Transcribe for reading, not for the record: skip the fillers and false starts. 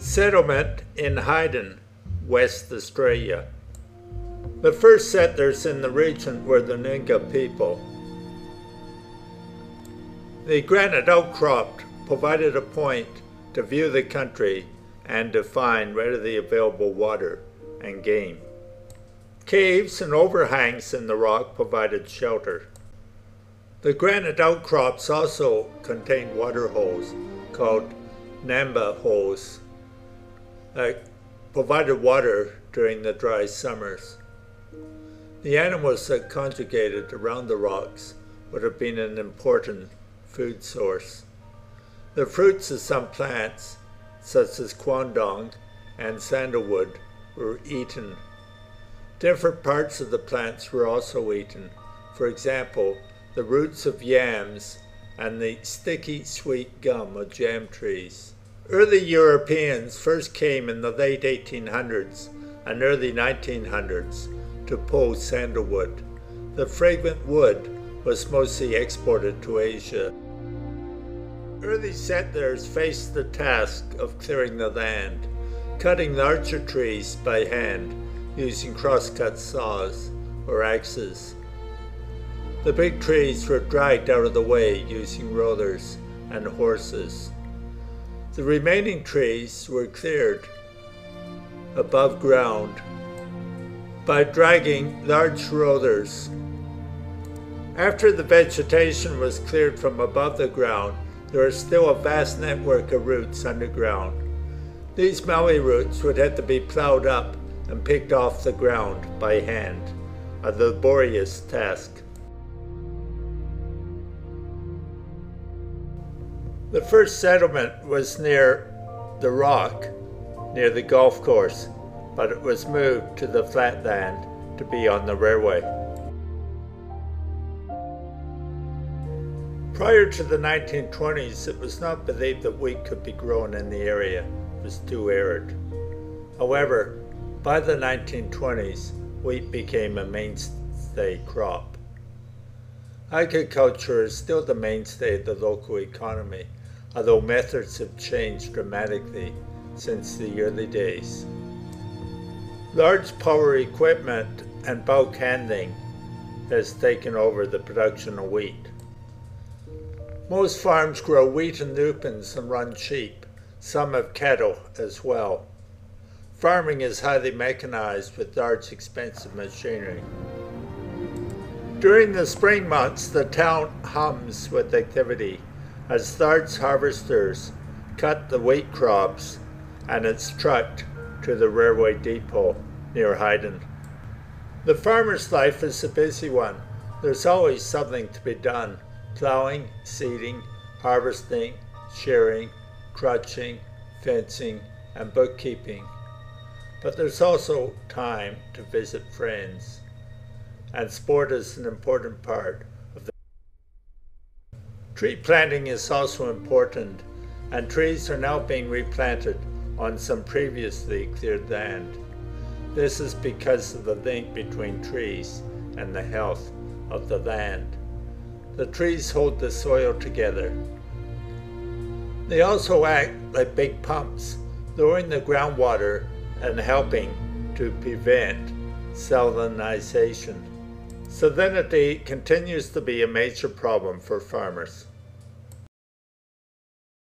Settlement in Hyden, West Australia. The first settlers in the region were the Ninga people. The granite outcrop provided a point to view the country and to find readily available water and game. Caves and overhangs in the rock provided shelter. The granite outcrops also contained water holes called Namba holes that provided water during the dry summers. The animals that congregated around the rocks would have been an important food source. The fruits of some plants, such as Kondinin and sandalwood, were eaten. Different parts of the plants were also eaten. For example, the roots of yams and the sticky sweet gum of jam trees. Early Europeans first came in the late 1800s and early 1900s to pull sandalwood. The fragrant wood was mostly exported to Asia. Early settlers faced the task of clearing the land, cutting larger trees by hand using crosscut saws or axes. The big trees were dragged out of the way using rollers and horses. The remaining trees were cleared above ground by dragging large rollers. After the vegetation was cleared from above the ground, there was still a vast network of roots underground. These mallee roots would have to be plowed up and picked off the ground by hand, a laborious task. The first settlement was near the rock, near the golf course, but it was moved to the flatland to be on the railway. Prior to the 1920s, it was not believed that wheat could be grown in the area. It was too arid. However, by the 1920s, wheat became a mainstay crop. Agriculture is still the mainstay of the local economy, although methods have changed dramatically since the early days. Large power equipment and bulk handling has taken over the production of wheat. Most farms grow wheat and lupins and run sheep. Some have cattle as well. Farming is highly mechanized with large expensive machinery. During the spring months, the town hums with activity as large harvesters cut the wheat crops and it's trucked to the railway depot near Hyden. The farmer's life is a busy one. There's always something to be done: plowing, seeding, harvesting, shearing, crutching, fencing, and bookkeeping. But there's also time to visit friends, and sport is an important part of the tree planting is also important, and trees are now being replanted on some previously cleared land. This is because of the link between trees and the health of the land. The trees hold the soil together. They also act like big pumps, lowering the groundwater and helping to prevent salinization. Salinity continues to be a major problem for farmers.